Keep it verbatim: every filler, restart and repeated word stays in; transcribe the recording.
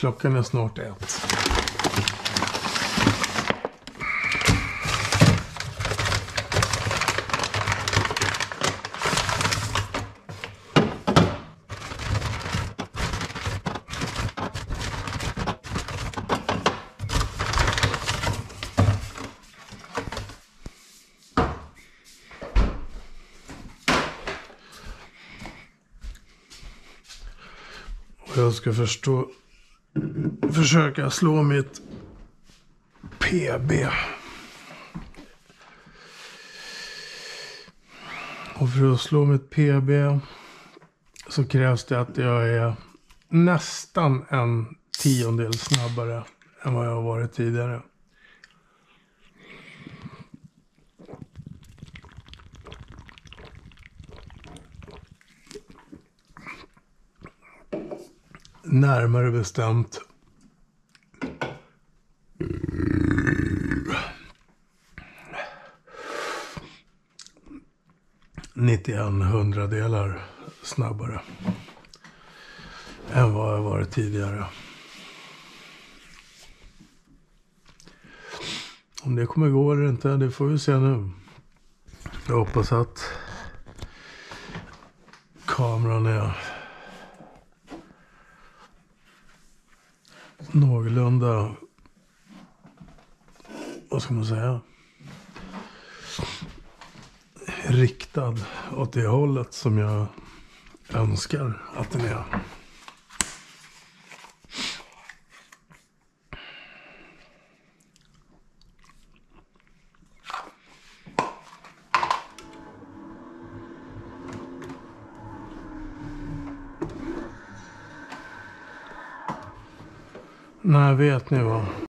klockan är snart ett. Jag ska förstå, försöka slå mitt P B. Och för att slå mitt P B så krävs det att jag är nästan en tiondel snabbare än vad jag har varit tidigare. Närmare bestämt nittioen hundradelar snabbare än vad jag varit tidigare. Om det kommer gå eller inte, det får vi se nu. Jag hoppas att kameran är någorlunda, vad ska man säga, riktad åt det hållet som jag önskar att den är. Nej, vet ni vad?